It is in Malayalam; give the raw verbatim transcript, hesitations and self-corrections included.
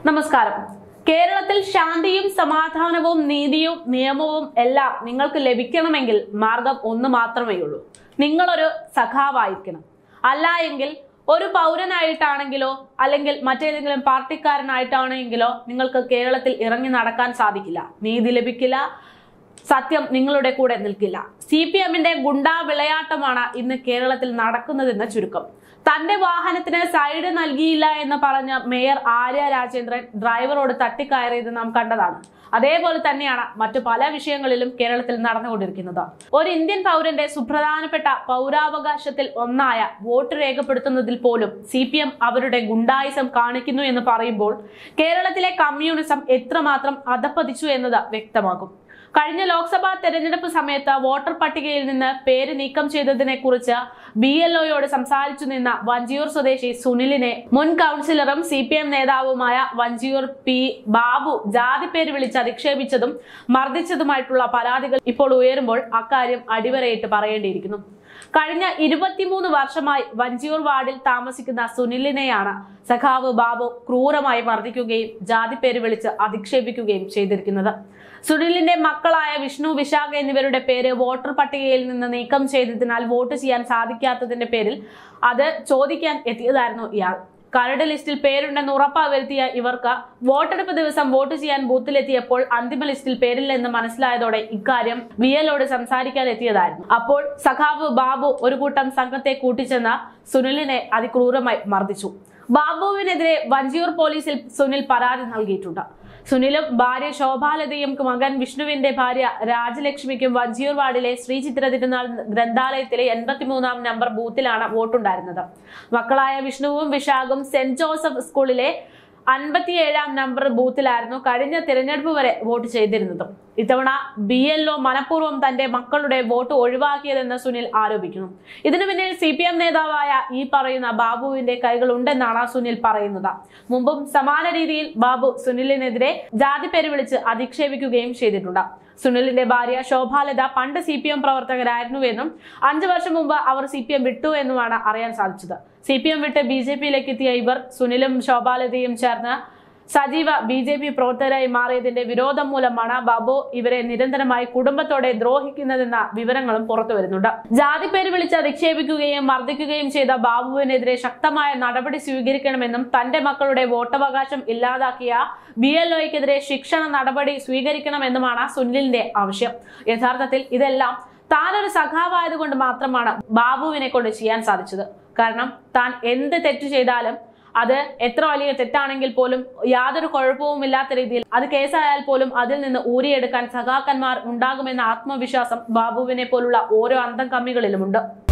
നമസ്കാരം. കേരളത്തിൽ ശാന്തിയും സമാധാനവും നീതിയും നിയമവും എല്ലാം നിങ്ങൾക്ക് ലഭിക്കണമെങ്കിൽ മാർഗം ഒന്ന് മാത്രമേ ഉള്ളൂ. നിങ്ങളൊരു സഖാവായിരിക്കണം. അല്ല എങ്കിൽ ഒരു പൗരനായിട്ടാണെങ്കിലോ അല്ലെങ്കിൽ മറ്റേതെങ്കിലും പാർട്ടിക്കാരനായിട്ടാണെങ്കിലോ നിങ്ങൾക്ക് കേരളത്തിൽ ഇറങ്ങി നടക്കാൻ സാധിക്കില്ല. നീതി ലഭിക്കില്ല. സത്യം നിങ്ങളുടെ കൂടെ നിൽക്കില്ല. സി പി എമ്മിന്റെ ഗുണ്ടാ വിളയാട്ടമാണ് ഇന്ന് കേരളത്തിൽ നടക്കുന്നതെന്ന് ചുരുക്കം. തന്റെ വാഹനത്തിന് സൈഡ് നൽകിയില്ല എന്ന് പറഞ്ഞ മേയർ ആര്യ രാജേന്ദ്രൻ ഡ്രൈവറോട് തട്ടിക്കയറിയത് നാം കണ്ടതാണ്. അതേപോലെ തന്നെയാണ് മറ്റു പല വിഷയങ്ങളിലും കേരളത്തിൽ നടന്നുകൊണ്ടിരിക്കുന്നത്. ഒരു ഇന്ത്യൻ പൗരന്റെ സുപ്രധാനപ്പെട്ട പൗരാവകാശത്തിൽ ഒന്നായ വോട്ട് രേഖപ്പെടുത്തുന്നതിൽ പോലും സി പി എം അവരുടെ ഗുണ്ടായിസം കാണിക്കുന്നു എന്ന് പറയുമ്പോൾ കേരളത്തിലെ കമ്മ്യൂണിസം എത്രമാത്രം അധപ്പതിച്ചു എന്നത് വ്യക്തമാകും. കഴിഞ്ഞ ലോക്സഭാ തെരഞ്ഞെടുപ്പ് സമയത്ത് വോട്ടർ പട്ടികയിൽ നിന്ന് പേര് നീക്കം ചെയ്തതിനെ കുറിച്ച് ബി എൽ ഒയോട് സംസാരിച്ചു നിന്ന വഞ്ചിയൂർ സ്വദേശി സുനിലിനെ മുൻ കൗൺസിലറും സി പി എം നേതാവുമായ വഞ്ചിയൂർ പി ബാബു ജാതി പേര് വിളിച്ച് അധിക്ഷേപിച്ചതും മർദ്ദിച്ചതുമായിട്ടുള്ള പരാതികൾ ഇപ്പോൾ ഉയരുമ്പോൾ അക്കാര്യം അടിവരയിട്ട് പറയേണ്ടിയിരിക്കുന്നു. കഴിഞ്ഞ ഇരുപത്തിമൂന്ന് വർഷമായി വഞ്ചിയൂർ വാർഡിൽ താമസിക്കുന്ന സുനിലിനെയാണ് സഖാവ് ബാബു ക്രൂരമായി മർദ്ദിക്കുകയും ജാതി പേര് വിളിച്ച് അധിക്ഷേപിക്കുകയും ചെയ്തിരിക്കുന്നത്. സുനിലിന്റെ മക്കളായ വിഷ്ണു, വിശാഖ എന്നിവരുടെ പേര് വോട്ടർ പട്ടികയിൽ നിന്ന് നീക്കം ചെയ്തതിനാൽ വോട്ട് ചെയ്യാൻ സാധിക്കാത്തതിന്റെ പേരിൽ അത് ചോദിക്കാൻ എത്തിയതായിരുന്നു ഇയാൾ. കരട് ലിസ്റ്റിൽ പേരുണ്ടെന്ന് ഉറപ്പുവരുത്തിയ ഇവർക്ക് വോട്ടെടുപ്പ് ദിവസം വോട്ട് ചെയ്യാൻ ബൂത്തിലെത്തിയപ്പോൾ അന്തിമ ലിസ്റ്റിൽ പേരില്ലെന്ന് മനസ്സിലായതോടെ ഇക്കാര്യം വി എല്ലോട് സംസാരിക്കാൻ എത്തിയതായിരുന്നു. അപ്പോൾ സഖാവ് ബാബു ഒരു കൂട്ടം സംഘത്തെ കൂട്ടിച്ചെന്ന് സുനിലിനെ അതിക്രൂരമായി മർദ്ദിച്ചു. ബാബുവിനെതിരെ വഞ്ചിയൂർ പോലീസിൽ സുനിൽ പരാതി നൽകിയിട്ടുണ്ട്. സുനിലും ഭാര്യ ശോഭാലതയും മകൻ വിഷ്ണുവിന്റെ ഭാര്യ രാജലക്ഷ്മിക്കും വഞ്ചിയൂർ വാർഡിലെ ശ്രീ ചിത്ര തിരുനാൾ ഗ്രന്ഥാലയത്തിലെ എൺപത്തിമൂന്നാം നമ്പർ ബൂത്തിലാണ് വോട്ടുണ്ടായിരുന്നത്. മക്കളായ വിഷ്ണുവും വിശാഖും സെന്റ് ജോസഫ് സ്കൂളിലെ അൻപത്തിയേഴാം നമ്പർ ബൂത്തിലായിരുന്നു കഴിഞ്ഞ തിരഞ്ഞെടുപ്പ് വരെ വോട്ട് ചെയ്തിരുന്നത്. ഇത്തവണ ബി എൽ ഒ മനഃപൂർവ്വം തന്റെ മക്കളുടെ വോട്ട് ഒഴിവാക്കിയതെന്ന് സുനിൽ ആരോപിക്കുന്നു. ഇതിനു പിന്നിൽ സി പി എം നേതാവായ ഈ പറയുന്ന ബാബുവിന്റെ കൈകളുണ്ടെന്നാണ് സുനിൽ പറയുന്നത്. മുമ്പും സമാന രീതിയിൽ ബാബു സുനിലിനെതിരെ ജാതി പേര് വിളിച്ച് അധിക്ഷേപിക്കുകയും ചെയ്തിട്ടുണ്ട്. സുനിലിന്റെ ഭാര്യ ശോഭാലത പണ്ട് സി പി എം പ്രവർത്തകരായിരുന്നുവെന്നും അഞ്ചു വർഷം മുമ്പ് അവർ സി പി എം വിട്ടു എന്നുമാണ് അറിയാൻ സാധിച്ചത്. സി പി എം വിട്ട് ബി ജെ പിയിലേക്ക് എത്തിയ ഇവർ സുനിലും ശോഭാലതയും ചേർന്ന് സജീവ ബി ജെ പി പ്രവർത്തകരായി മാറിയതിന്റെ വിരോധം മൂലമാണ് ബാബു ഇവരെ നിരന്തരമായി കുടുംബത്തോടെ ദ്രോഹിക്കുന്നതെന്ന വിവരങ്ങളും പുറത്തു വരുന്നുണ്ട്. ജാതി പേര് വിളിച്ച് അധിക്ഷേപിക്കുകയും മർദ്ദിക്കുകയും ചെയ്ത ബാബുവിനെതിരെ ശക്തമായ നടപടി സ്വീകരിക്കണമെന്നും തന്റെ മക്കളുടെ വോട്ടവകാശം ഇല്ലാതാക്കിയ ബി എൽ ഒയ്ക്കെതിരെ ശിക്ഷണ നടപടി സ്വീകരിക്കണമെന്നുമാണ് സുനിലിന്റെ ആവശ്യം. യഥാർത്ഥത്തിൽ ഇതെല്ലാം താനൊരു സഖാവായത് കൊണ്ട് മാത്രമാണ് ബാബുവിനെ കൊണ്ട് ചെയ്യാൻ സാധിച്ചത്. കാരണം താൻ എന്ത് തെറ്റ് ചെയ്താലും അത് എത്ര വലിയ തെറ്റാണെങ്കിൽ പോലും യാതൊരു കുഴപ്പവും ഇല്ലാത്ത രീതിയിൽ അത് കേസായാൽ പോലും അതിൽ നിന്ന് ഊരിയെടുക്കാൻ സഖാക്കന്മാർ ഉണ്ടാകുമെന്ന ആത്മവിശ്വാസം ബാബുവിനെ പോലുള്ള ഓരോ അന്തം കമ്മികളിലുമുണ്ട്.